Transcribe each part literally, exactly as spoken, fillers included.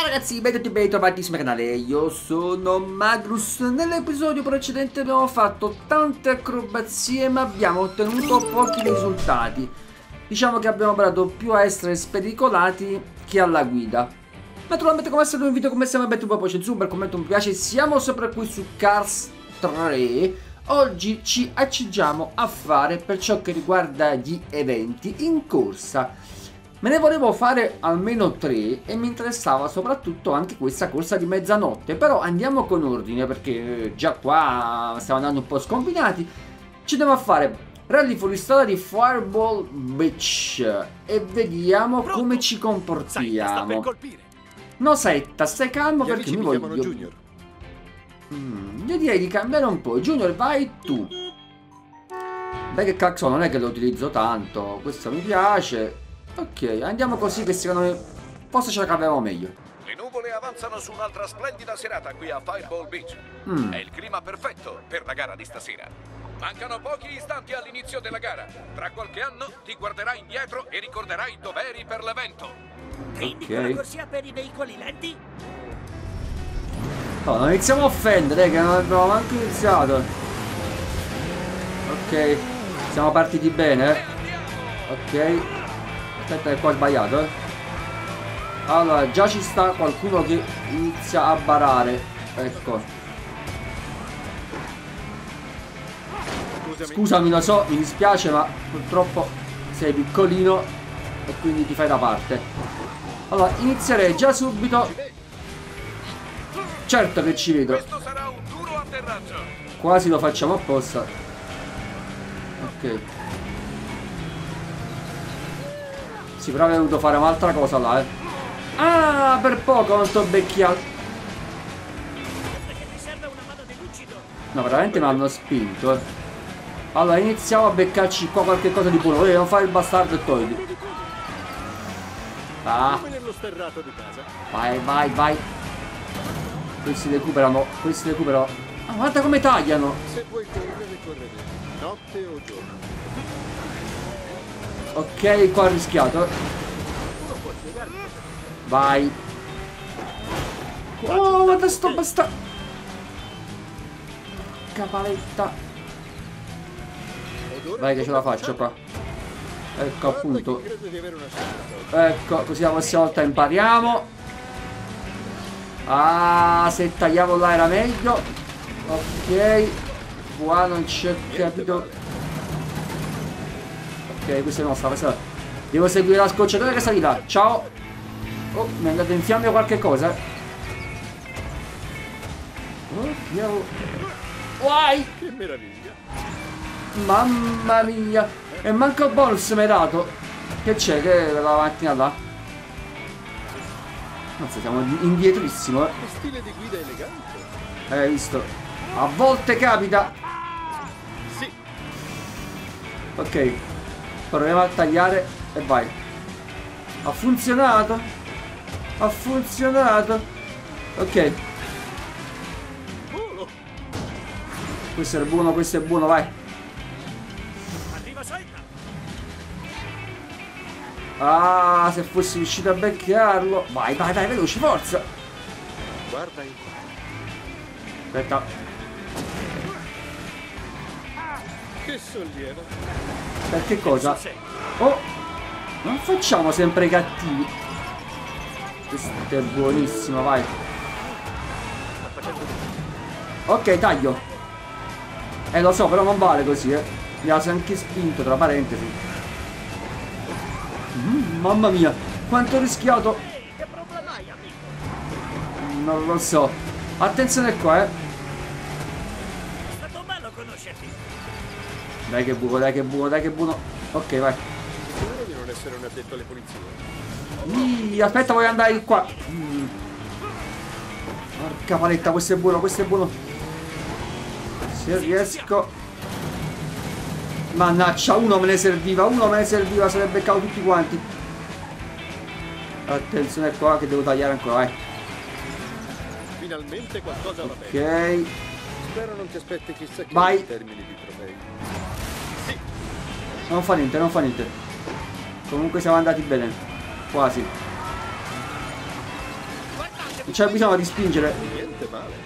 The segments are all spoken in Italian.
Ragazzi, benvenuti, bentornati sul mio canale, io sono Magnus. Nell'episodio precedente abbiamo fatto tante acrobazie ma abbiamo ottenuto pochi risultati. Diciamo che abbiamo operato più a essere spericolati che alla guida. Naturalmente, come sempre, vi invito come sempre a mettere un po' di super, commento, mi piace. Siamo sempre qui su Cars tre. Oggi ci accingiamo a fare per ciò che riguarda gli eventi in corsa. Me ne volevo fare almeno tre e mi interessava soprattutto anche questa corsa di mezzanotte. Però andiamo con ordine perché già qua stiamo andando un po' scombinati. Ci andiamo a fare rally fuoristrada di Fireball Beach e vediamo Pronto? come ci comportiamo. No Setta, stai calmo Gli perché mi voglio... Junior. Mm, io direi di cambiare un po'. Junior, vai tu. Beh, che cazzo, non è che lo utilizzo tanto. Questo mi piace. Ok, andiamo così che secondo me forse ce la caviamo meglio. Le nuvole avanzano su un'altra splendida serata qui a Fireball Beach. Mm. È il clima perfetto per la gara di stasera. Mancano pochi istanti all'inizio della gara. Tra qualche anno ti guarderai indietro e ricorderai dove eri per l'evento. Quindi okay. Una corsia per i veicoli lenti? Oh, non iniziamo a offendere, che non abbiamo neanche iniziato. Ok, siamo partiti bene. Ok. Aspetta che qua ho sbagliato, eh. Allora, già ci sta qualcuno che inizia a barare. Ecco. Scusami. Scusami, lo so, mi dispiace, ma purtroppo sei piccolino e quindi ti fai da parte. Allora, inizierei già subito. Certo che ci vedo. Questo sarà un duro atterraggio. Quasi lo facciamo apposta. Ok. Sì, però avrei dovuto fare un'altra cosa là, eh. Ah, per poco non t'ho becchiato. No, veramente mi hanno spinto, eh. Allora, iniziamo a beccarci qua qualche cosa di buono. Volevo fare il bastardo e togliti. Ah. Vai, vai, vai. Questi recuperano, questi recuperano. Ah, guarda come tagliano. Se vuoi correre, correre. Notte o giorno. Ok, qua ho rischiato. Vai. Oh, guarda sto bastardo. Capaletta. Vai che ce la faccio qua. Ecco appunto. Ecco, così la prossima volta impariamo. Ah, se tagliavo là era meglio. Ok. Qua non c'è capito. Ok, questa è nostra, questa... Devo seguire la scocciatura che sta di là. Ciao. Oh, mi è andato in fiamme qualche cosa. Oh, diavolo. Vai. Che meraviglia. Mamma mia. E manco il bonus mi hai dato. Che c'è? Che è la mattina là? Mazza, siamo indietrissimo, eh. Che stile di guida elegante. Hai visto? A volte capita. Sì. Ok. Proviamo a tagliare e vai. Ha funzionato. Ha funzionato. Ok. Questo è buono, questo è buono, vai. Ah, se fossi riuscito a beccarlo. Vai, vai, vai, veloce, forza. Guarda in qua. Aspetta. Che sollievo. Perché cosa? Oh! Non facciamo sempre i cattivi. Questo è buonissimo, vai. Ok, taglio. Eh, lo so, però non vale così, eh. Mi ha anche spinto, tra parentesi. Mm, mamma mia, quanto ho rischiato. Non lo so. Attenzione qua, eh. Dai che buono, dai che buono, dai che buono. Ok, vai. Sicuro di non essere un addetto alle pulizie. Ih, aspetta, voglio andare di qua. Mm. Porca paletta, questo è buono, questo è buono. Se riesco. Mannaggia, uno me ne serviva, uno me ne serviva, se ne beccavo tutti quanti. Attenzione qua che devo tagliare ancora, vai. Finalmente qualcosa va bene. Ok. Spero non ti aspetti chissà che vai. In termini di trofei. Sì. Non fa niente, non fa niente. Comunque siamo andati bene. Quasi. Non c'è bisogno di spingere. Niente male.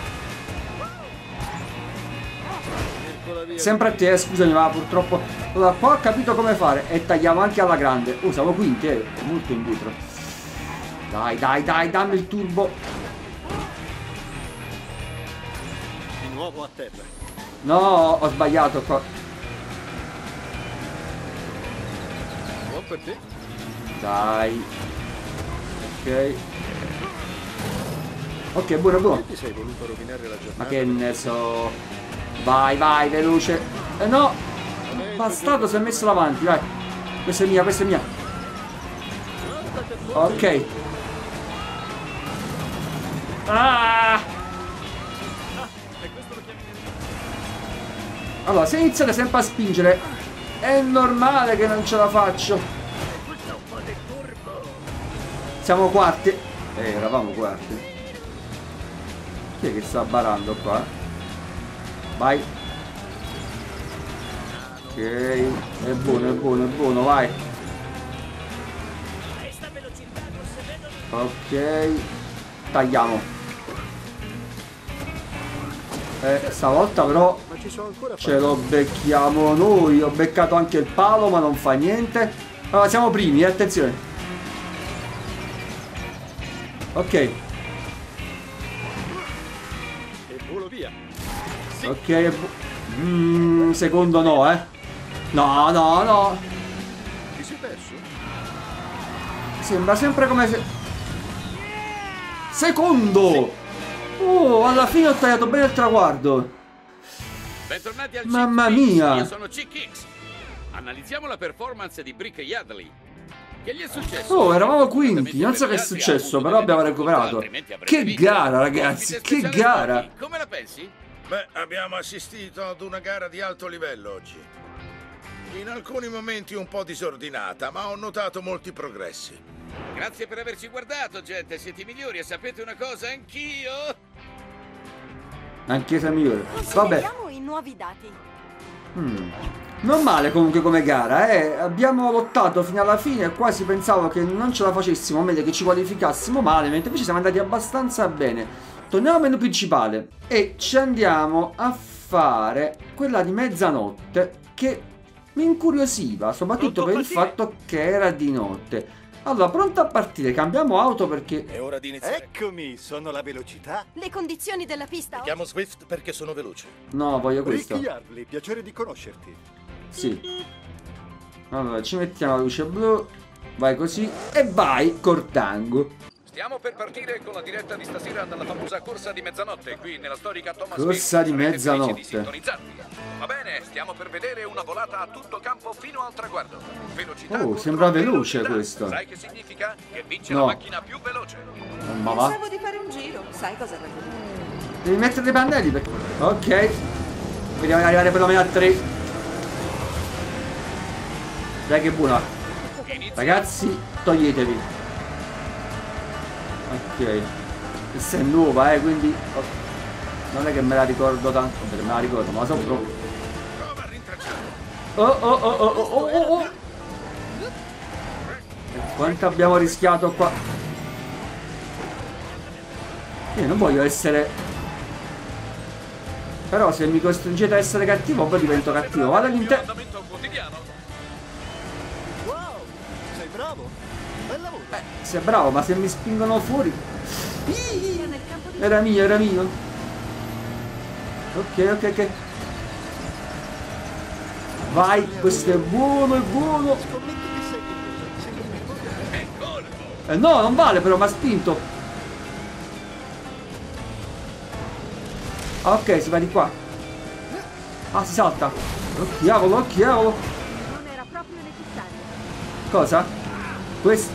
Circola via. Sempre a te, eh, scusami, ma purtroppo. Allora, qua ho capito come fare. E tagliamo anche alla grande. Oh, siamo quinti, eh. Molto indietro. Dai, dai, dai, dammi il turbo. Di nuovo a terra. No, ho sbagliato qua. Buon per te. Dai. Ok. Ok, buono, buono. Ti sei voluto rovinare la giornata? Ma che ne so. Vai, vai, veloce. Eh no. Bastardo si è messo davanti, vai. Questa è mia, questa è mia. Ok. Ah! Allora, se iniziate sempre a spingere, è normale che non ce la faccio. Siamo quarti. Eh, eravamo quarti. Chi è che sta barando qua? Vai. Ok, è buono, è buono, è buono, vai. Ok. Tagliamo. Eh, stavolta però Ma ci sono ancora ce lo becchiamo noi. Ho beccato anche il palo, ma non fa niente. Allora, siamo primi, eh, attenzione. Ok. E volo via. Ok. Mm, secondo no, eh. No, no, no. Ti sei perso? Sembra sempre come se... Secondo! Oh, alla fine ho tagliato bene il traguardo. Bentornati al Mamma Chick X. mia. Io sono Chick X. Analizziamo la performance di Brick Yardley. Che gli è successo? Oh, eravamo quinti. Non so che è successo, però abbiamo recuperato. Che gara, ragazzi, che gara. Come la pensi? Beh, abbiamo assistito ad una gara di alto livello oggi. In alcuni momenti un po' disordinata, ma ho notato molti progressi. Grazie per averci guardato, gente. Siete i migliori e sapete una cosa? Anch'io. Anche se è migliore. Vabbè. Consideriamo i nuovi dati. Hmm. Non male comunque come gara, eh. Abbiamo lottato fino alla fine e quasi pensavo che non ce la facessimo, meglio che ci qualificassimo male, mentre invece siamo andati abbastanza bene. Torniamo al menu principale e ci andiamo a fare quella di mezzanotte che mi incuriosiva, soprattutto per il fatto che era di notte. Allora, pronto a partire, cambiamo auto perché... È ora di iniziare. Eccomi, sono la velocità. Le condizioni della pista Mi chiamo Swift perché sono veloce. No, voglio questo. Rick Yardley, piacere di conoscerti. Sì. Allora, ci mettiamo la luce blu. Vai così. E vai, cortango. Stiamo per partire con la diretta di stasera dalla famosa corsa di mezzanotte qui nella storica Thomas Corsa di Sarete mezzanotte. felici di sintonizzarvi. Va bene, stiamo per vedere una volata a tutto campo fino al traguardo. Velocità Oh, contro sembra veloce velocità. questo. Sai che significa? Che vince No. la macchina più veloce. Oh, ma va. Pensavo di fare un giro, sai cosa vuoi dire? Devi mettere dei pannelli perché... Ok. Vediamo di arrivare perlomeno a tre. Dai che buona. Ragazzi, toglietevi. Ok. Questa è nuova, eh, quindi... oh, non è che me la ricordo tanto. Me la ricordo, ma la so proprio. Prova a rintracciare. Oh, oh, oh, oh, oh, oh, oh, oh. E quanto abbiamo rischiato qua? Io non voglio essere... Però se mi costringete a essere cattivo, poi divento cattivo. Vado all'interno. Andamento quotidiano. Wow, sei bravo. Bel lavoro. Eh, sei bravo, ma se mi spingono fuori... Era mio, era mio. Ok, ok, ok. Vai, questo è buono, è buono. Scommetto che sei sei un po'. Eh no, non vale però, mi ha spinto. Ok, si va di qua. Ah, si salta. Oh diavolo, oh diavolo. Non era proprio necessario. Cosa? Questo...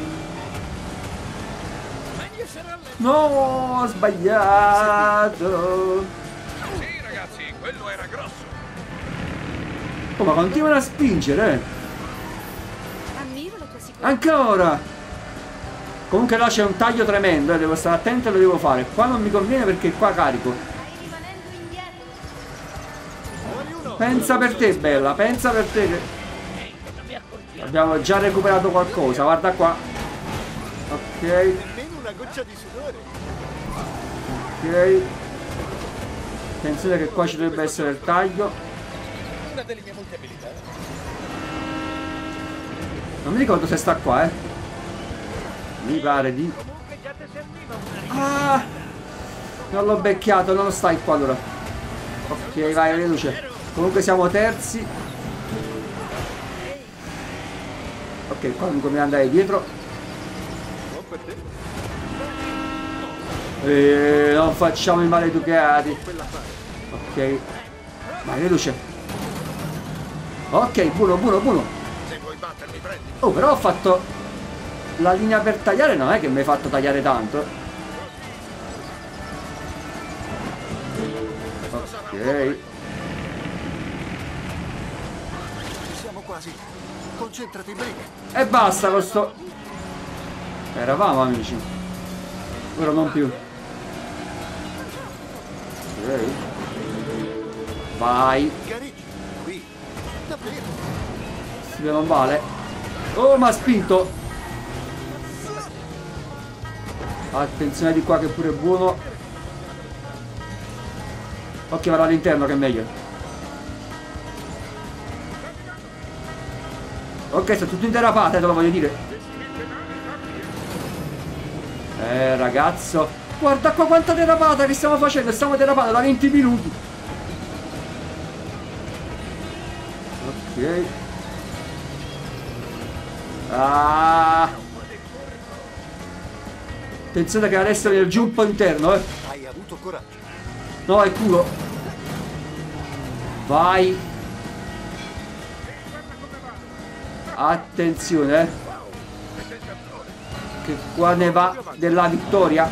No, ho sbagliato. Sì, ragazzi, quello era grosso. Oh, ma continuano a spingere. Ammiro la tua sicurezza. Ancora. Comunque là c'è un taglio tremendo, eh, devo stare attento e lo devo fare. Qua non mi conviene perché qua carico. Stai rimanendo indietro. Vuoi uno? Pensa per te, bella, pensa per te che... Abbiamo già recuperato qualcosa, guarda qua. Ok. Nemmeno una goccia di sudore. Ok. Attenzione che qua ci dovrebbe essere il taglio. Una delle mie molte abilità. Non mi ricordo se sta qua, eh. Mi pare di... Ah! Non l'ho becchiato, non stai qua allora. Ok, vai, veloce. Comunque siamo terzi. Ok, qua comunque mi andare dietro. E non facciamo i maleducati. Ok. Vai, veloce. Ok, buono, buono, buono. Se vuoi battermi, prendi. Oh, però ho fatto... La linea per tagliare non è che mi hai fatto tagliare tanto. Ok. Ci siamo quasi. Concentrati, Brick. E basta con sto... Eravamo amici. Ora non più. Ok. Vai. Gareggi. Qui. Davvero. Si non vale. Oh, mi ha spinto. Attenzione di qua che pure è buono. Ok, vado all'interno che è meglio. Ok, sta tutto in derapata, te lo voglio dire. Eh, ragazzo. Guarda qua quanta derapata che stiamo facendo. Stiamo derapando da venti minuti. Ok. Ah. Attenzione che adesso nel jump interno, eh. Hai avuto coraggio. No, è culo. Vai. Attenzione, eh. Che qua ne va della vittoria.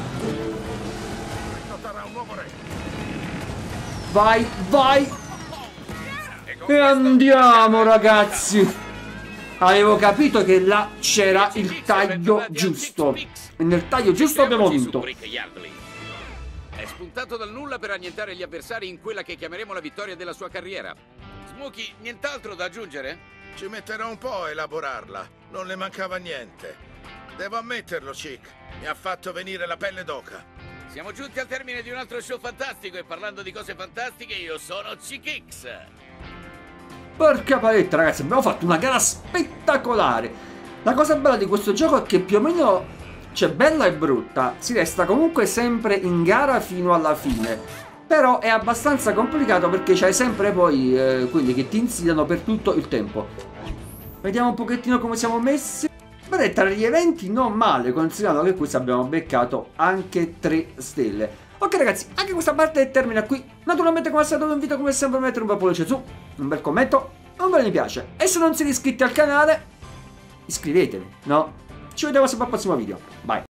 Vai, vai. E andiamo, ragazzi. Avevo capito che là c'era il taglio giusto. E nel taglio giusto abbiamo vinto. È spuntato dal nulla per annientare gli avversari in quella che chiameremo la vittoria della sua carriera. Smokey, nient'altro da aggiungere? Ci metterò un po' a elaborarla. Non le mancava niente. Devo ammetterlo, Chick. Mi ha fatto venire la pelle d'oca. Siamo giunti al termine di un altro show fantastico e parlando di cose fantastiche io sono Chickix. Porca paletta, ragazzi, abbiamo fatto una gara spettacolare. La cosa bella di questo gioco è che più o meno, cioè bella e brutta, si resta comunque sempre in gara fino alla fine. Però è abbastanza complicato perché c'hai sempre poi eh, quelli che ti insidiano per tutto il tempo. Vediamo un pochettino come siamo messi. Beh, tra gli eventi non male, considerando che questo abbiamo beccato anche tre stelle. Ok ragazzi, anche questa parte termina qui. Naturalmente come al solito vi invito come sempre a mettere un bel pollice su, un bel commento, un bel mi piace. E se non siete iscritti al canale, iscrivetevi, no? Ci vediamo sempre al prossimo video. Bye.